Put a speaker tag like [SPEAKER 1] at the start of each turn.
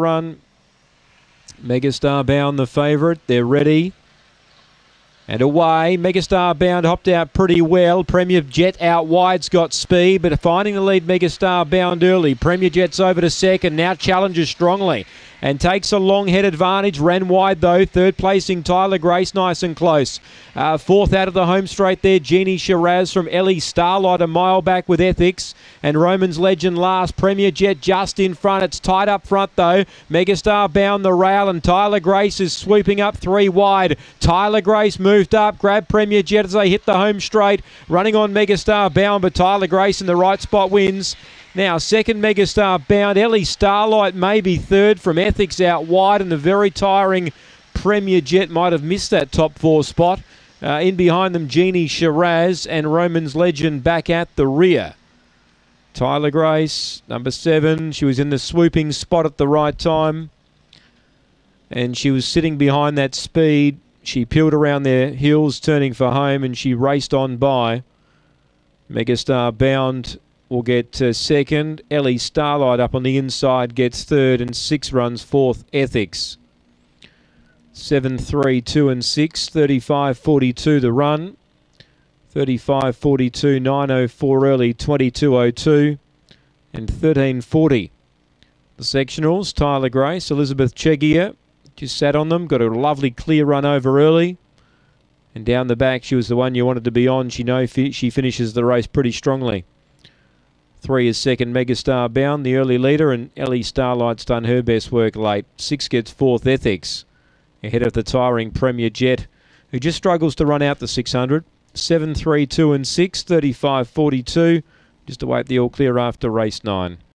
[SPEAKER 1] run. Megastar Bound the favourite. They're ready. And away, Megastar Bound hopped out pretty well. Premier Jet out wide's got speed, but finding the lead, Megastar Bound early. Premier Jet's over to second, now challenges strongly and takes a long head advantage. Ran wide though, third placing Tyler Grace, nice and close. Fourth out of the home straight there, Jeannie Shiraz from Ellie Starlight, a mile back with Ethics. And Roman's Legend last, Premier Jet just in front. It's tight up front though. Megastar Bound the rail and Tyler Grace is swooping up three wide. Tyler Grace moved up, grabbed Premier Jet as they hit the home straight. Running on Megastar Bound, but Tyler Grace in the right spot wins. Now, second Megastar Bound. Ellie Starlight maybe third from Ethics out wide, and the very tiring Premier Jet might have missed that top four spot. In behind them, Jeannie Shiraz and Roman's Legend back at the rear. Tyler Grace, number 7. She was in the swooping spot at the right time, and she was sitting behind that speed. She peeled around their heels, turning for home, and she raced on by. Megastar Bound will get second. Ellie Starlight up on the inside gets third, and 6 runs fourth. Ethics. 7, 3, 2 and 6. 35.42 the run. 35.42, 9.04 early, 22.02 and 13.40. The sectionals, Tyler Grace, Elizabeth Chegia just sat on them, got a lovely clear run over early. And down the back, she was the one you wanted to be on. She knows she finishes the race pretty strongly. 3 is second, Megastar Bound, the early leader, and Ellie Starlight's done her best work late. 6 gets fourth, Ethics, ahead of the tiring Premier Jet, who just struggles to run out the 600. 7, 3, 2 and 6, 35.42. Just await the all clear after race 9.